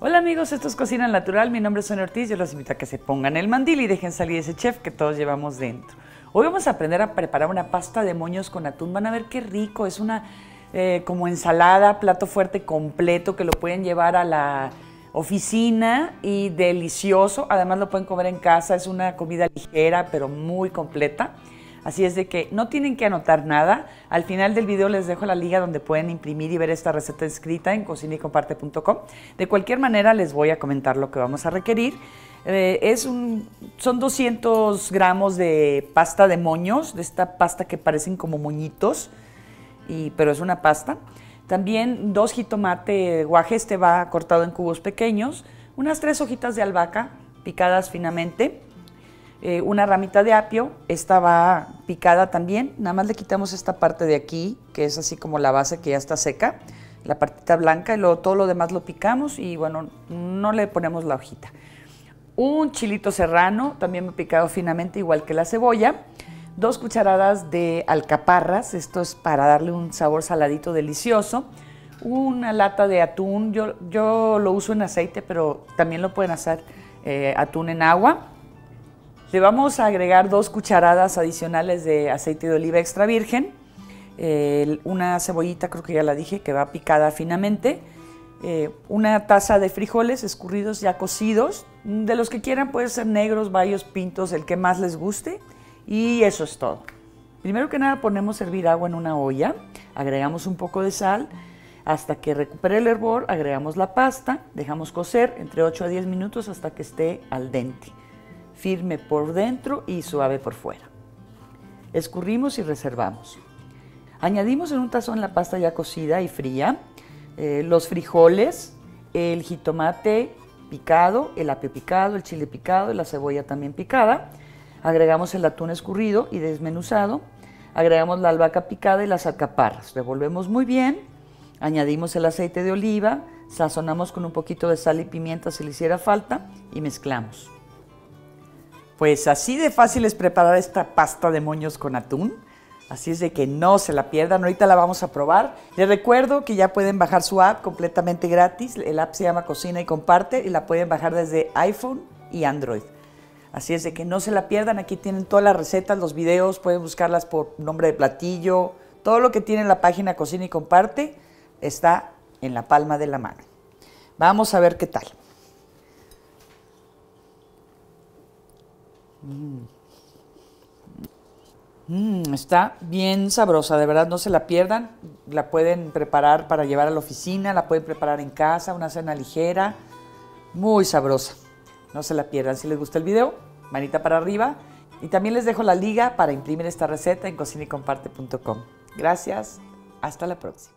Hola amigos, esto es Cocina Natural, mi nombre es Sonia Ortiz, yo los invito a que se pongan el mandil y dejen salir ese chef que todos llevamos dentro. Hoy vamos a aprender a preparar una pasta de moños con atún, van a ver qué rico, es una como ensalada, plato fuerte completo que lo pueden llevar a la oficina y delicioso, además lo pueden comer en casa, es una comida ligera pero muy completa. Así es de que no tienen que anotar nada. Al final del video les dejo la liga donde pueden imprimir y ver esta receta escrita en cocinaycomparte.com. De cualquier manera les voy a comentar lo que vamos a requerir. Son 200 gramos de pasta de moños, de esta pasta que parecen como moñitos, pero es una pasta. También 2 jitomate guaje, este va cortado en cubos pequeños, unas 3 hojitas de albahaca picadas finamente, una ramita de apio, esta va picada también, nada más le quitamos esta parte de aquí, que es así como la base que ya está seca, la partita blanca, y luego todo lo demás lo picamos y bueno, no le ponemos la hojita. Un chilito serrano, también picado finamente, igual que la cebolla. 2 cucharadas de alcaparras, esto es para darle un sabor saladito delicioso. Una lata de atún, yo lo uso en aceite, pero también lo pueden hacer atún en agua. Le vamos a agregar 2 cucharadas adicionales de aceite de oliva extra virgen, una cebollita, creo que ya la dije, que va picada finamente, una taza de frijoles escurridos ya cocidos, de los que quieran, pueden ser negros, bayos, pintos, el que más les guste, y eso es todo. Primero que nada ponemos a hervir agua en una olla, agregamos un poco de sal, hasta que recupere el hervor, agregamos la pasta, dejamos cocer entre 8 a 10 minutos hasta que esté al dente, firme por dentro y suave por fuera. Escurrimos y reservamos. Añadimos en un tazón la pasta ya cocida y fría, los frijoles, el jitomate picado, el apio picado, el chile picado y la cebolla también picada. Agregamos el atún escurrido y desmenuzado. Agregamos la albahaca picada y las alcaparras. Revolvemos muy bien. Añadimos el aceite de oliva, sazonamos con un poquito de sal y pimienta si le hiciera falta y mezclamos. Pues así de fácil es preparar esta pasta de moños con atún, así es de que no se la pierdan, ahorita la vamos a probar. Les recuerdo que ya pueden bajar su app completamente gratis, el app se llama Cocina y Comparte y la pueden bajar desde iPhone y Android. Así es de que no se la pierdan, aquí tienen todas las recetas, los videos, pueden buscarlas por nombre de platillo, todo lo que tiene en la página Cocina y Comparte está en la palma de la mano. Vamos a ver qué tal. Está bien sabrosa, de verdad no se la pierdan, la pueden preparar para llevar a la oficina, la pueden preparar en casa, una cena ligera, muy sabrosa, no se la pierdan. Si les gusta el video, manita para arriba y también les dejo la liga para imprimir esta receta en cocinaycomparte.com. Gracias, hasta la próxima.